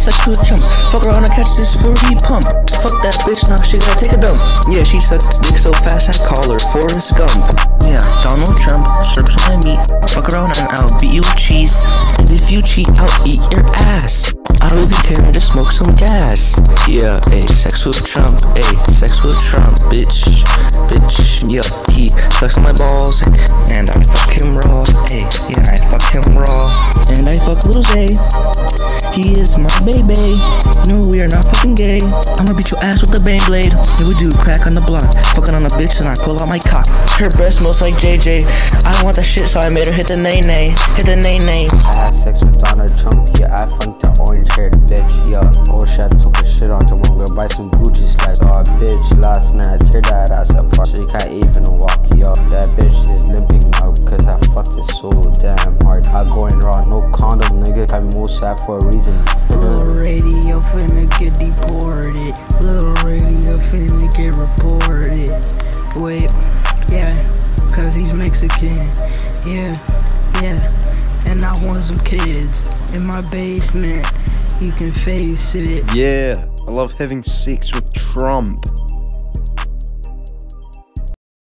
sex with a chump. Fuck around and catch this 40 pump. Fuck that bitch, now she gotta take a dump. Yeah, she sucks dick so fast I call her Forrest Gump. Yeah, Donald Trump, strips on my meat. Fuck around and I'll beat you with cheese. And if you cheat, I'll eat your ass. I don't even care, I just smoke some gas. Yeah, ayy, sex with Trump, ayy, sex with Trump, bitch, yeah, he sucks on my balls, and I fuck him raw, ayy, yeah, I fuck him raw, and I fuck Lil Zay, he is my baby, no, we are not fucking gay, I'ma beat your ass with the bang blade, yeah, we do crack on the block, fucking on a bitch, and I pull out my cock, her breast smells like JJ, I don't want that shit, so I made her hit the nay-nay, hit the nay-nay. I had sex with Donald Trump, yeah, I funked the orange-haired bitch, yeah, oh shit, I took a shit on tomorrow, I'm gonna buy some Gucci slides, oh bitch, last night I teared that ass apart, she can't even walk, yo, that bitch is limping now, cause I fucked it so damn hard, I going raw, no condom, nigga, I'm m0savv for a reason. Lil Radio finna get deported, Lil Radio finna get reported, wait, yeah, cause he's Mexican, yeah, and I want some kids in my basement, you can face it. Yeah, I love having sex with Trump.